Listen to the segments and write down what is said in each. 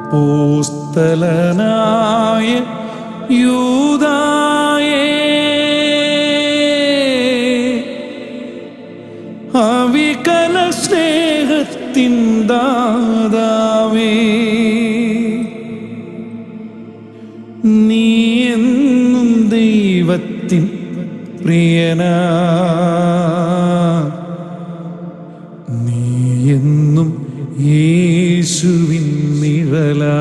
അപ്പോസ്തലനായ യൂദായേ, അവികല സ്നേഹത്തിൻ ദാതാവേ, നീ എന്നും ദൈവത്തിൻ പ്രിയനാ, നീ എന്നും യേശുവിൻ നിഴലാ.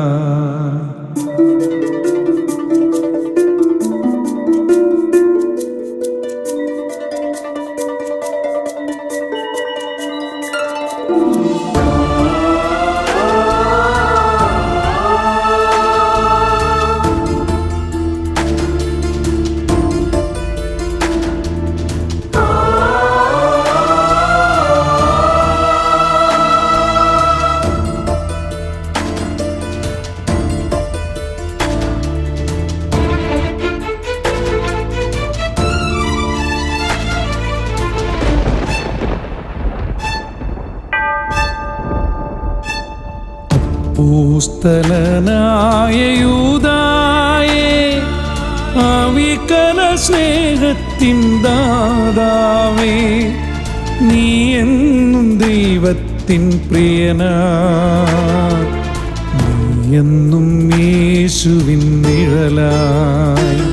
അപ്പോസ്തലനായ യൂദായേ, അവികല സ്നേഹത്തിൻ ദാതാവേ, നീ എന്നും ദൈവത്തിൻ പ്രിയനാ, നീ എന്നും യേശുവിൻ നിഴലായി.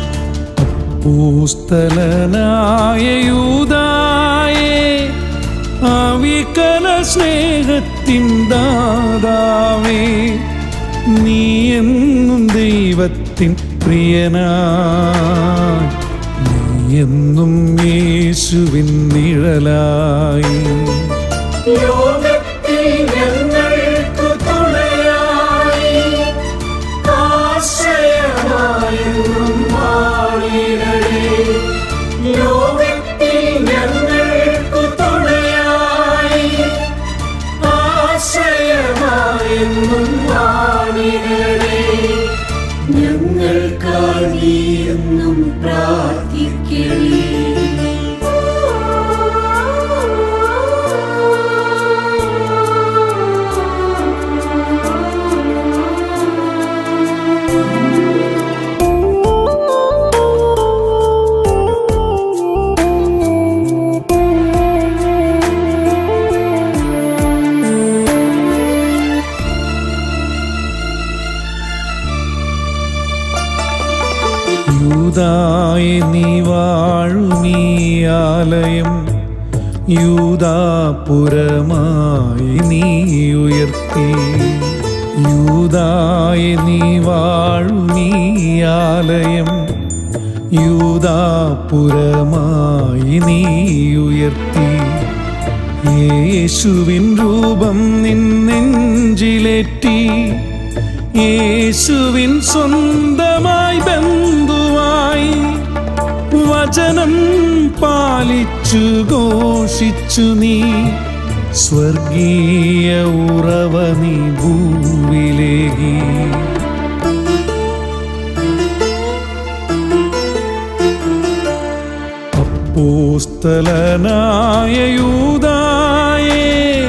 അപ്പോസ്തലനായ യൂദായേ, അവികല സ്നേഹത്തിൻ ദാതാവേ, നീ എന്നും ദൈവത്തിൻ പ്രിയനായി, നീ എന്നും യേശുവിൻ നിഴലായി. ലോകത്തിൽ ഞങ്ങൾക്കു തുണയായി ആശ്രയമായെന്നും വാണിടണേ. ലോകത്തിൽ ഞങ്ങൾക്കു തുണയായി ആശ്രയമായെന്നും വാണിടണേ. ഞങ്ങൾക്കായി എന്നും പ്രാർത്ഥിക്കണേ. യൂദായേ, നീ വാഴുമീ ആലയം യൂദാപുരമായി നീ ഉയർത്തി. യൂദായേ, നീ വാഴുമീ ആലയം യൂദാപുരമായി നീ ഉയർത്തി. യേശുവിൻ രൂപം നിൻ നെഞ്ചിലേറ്റി, യേശുവിൻ സ്വന്തമായി ബന്ധുവായി, വചനം പാലിച്ചു ഘോഷിച്ചു നീ, സ്വർഗീയ ഉറവ നീ ഭൂവിലേകി. അപ്പോസ്തലനായ യൂദായേ,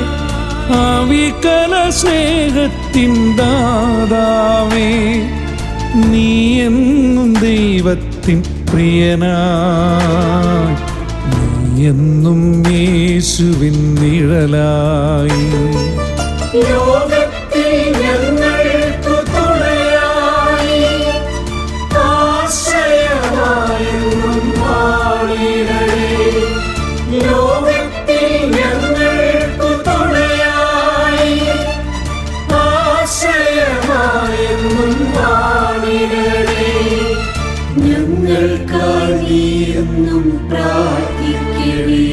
അവികല സ്നേഹത്തിൻ ദാതാവേ, നീ എന്നും ദൈവത്തിൻ പ്രിയനായി, നീ എന്നും യേശുവിൻ നിഴലായി. ലോകത്തിൽ ഞങ്ങൾക്കു തുണയായി ആശ്രയമായെന്നും വാണിടണേ. ലോകത്തിൽ ഞങ്ങൾക്കു തുണയായി ആശ്രയമായെന്നും വാണിടണേ. ഞങ്ങൾക്കായി എന്നും പ്രാർത്ഥിക്കണേ.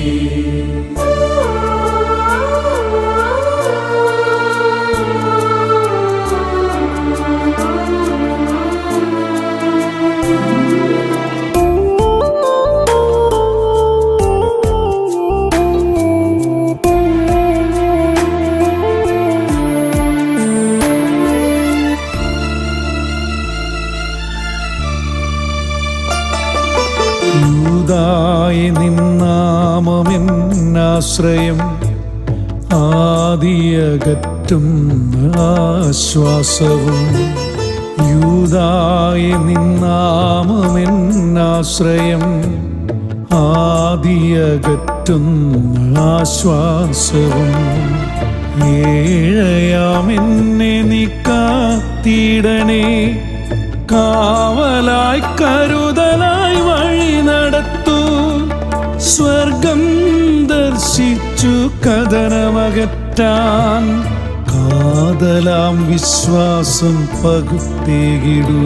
യൂദായേ, നിന്നാമമെന്നാശ്രയം, ആദിയകറ്റ ആശ്വാസവും യൂദായ നിന്നാമമെന്നാശ്രയം ആദിയകറ്റുന്ന ആശ്വാസവും ഏഴയാമെന്നെ നീ കാത്തിടണേ കാവലായി കരുതലായി വഴി നടത്തൂ സ്വർഗം ദർശിച്ചു കഥനമകറ്റാൻ കാതലാം വിശ്വാസം പകുത്തേകിടൂ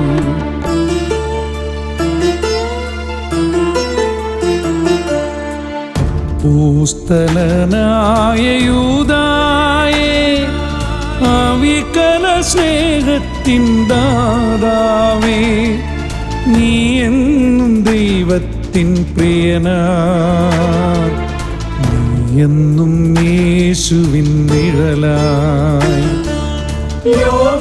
പൂസ്തലനായ യൂദായേ അവികല സ്നേഹത്തിൻ ദാതാവേ നീ എന്നും ദൈവത്തിൻ പ്രിയനാ നീ എന്നും യേശുവിൻ നിഴലായി